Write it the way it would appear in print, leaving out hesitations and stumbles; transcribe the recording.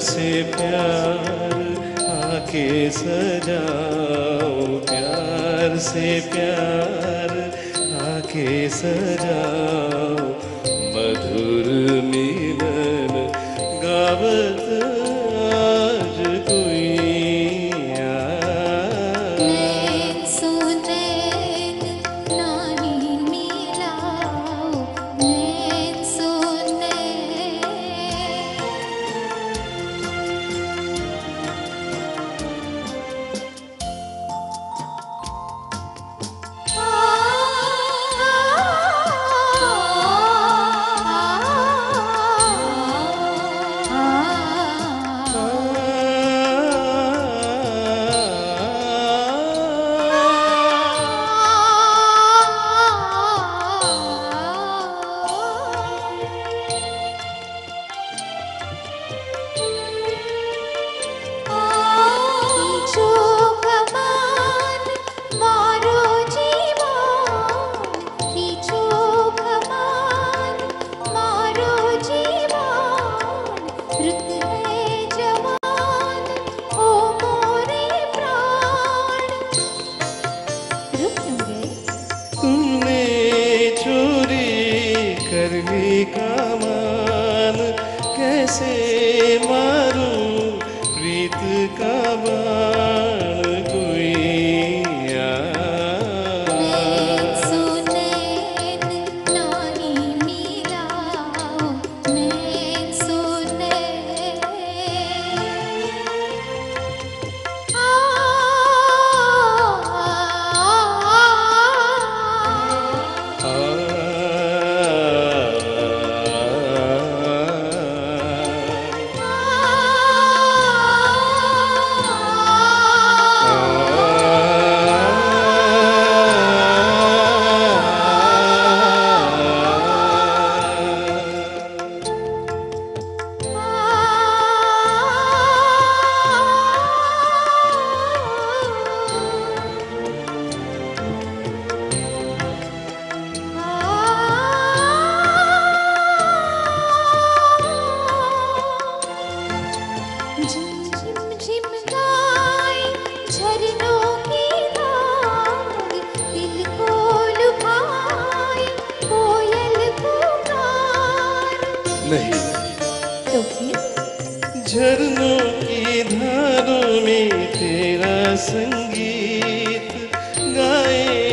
से प्यार आके सजाओ, प्यार से प्यार आके सजाओ, मधुर मिलन गावत आज कोई नैन सो नैन नाही मिलाओ, नैन सो करने का मान, कैसे मारूं प्रीत का बाण कोई नैन सो नैन नाही मिलाओ, नैन सो नहीं, तो फिर झरनों की धारों में तेरा संगीत गाए